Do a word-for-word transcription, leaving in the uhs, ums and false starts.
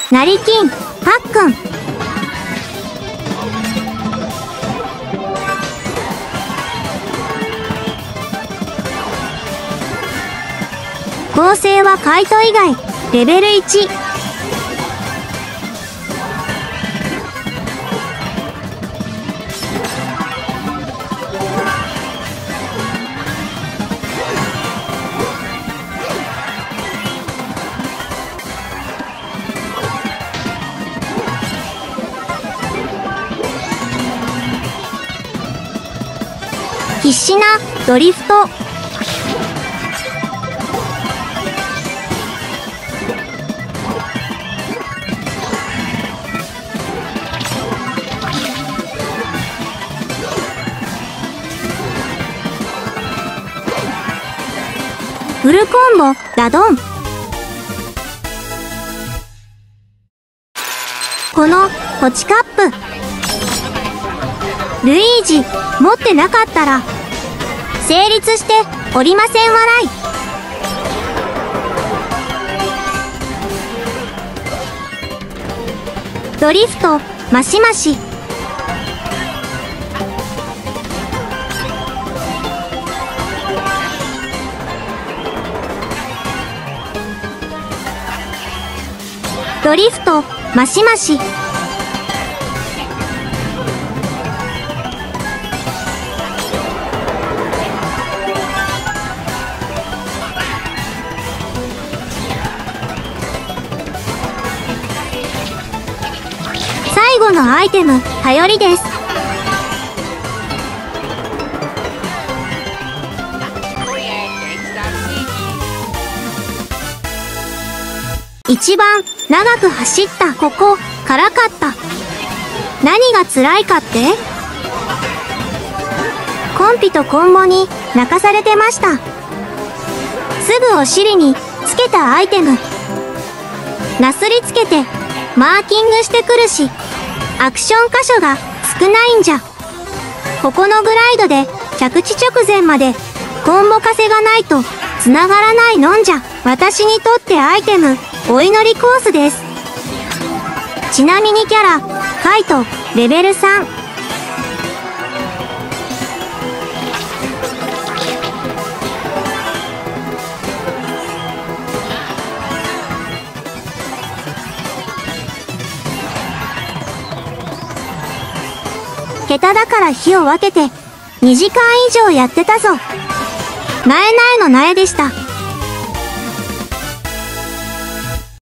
成金、パックン。構成はカイト以外、レベルいち。必死なドリフト。フルコンボダドン。このポチカップ、ルイージ持ってなかったら成立しておりません笑い。ドリフトマシマシ。ドリフトマシマシ。最後のアイテム頼りです。一番長く走ったここ辛かった。何が辛いかって、コンピとコンボに泣かされてました。すぐお尻につけたアイテム、なすりつけてマーキングしてくるし、アクション箇所が少ないんじゃ。ここのグライドで着地直前までコンボ稼がないと繋がらないのんじゃ。私にとってアイテムお祈りコースです。ちなみにキャラカイトレベルさん。下手だから日を分けてにじかん以上やってたぞ。なえなえのなえでした。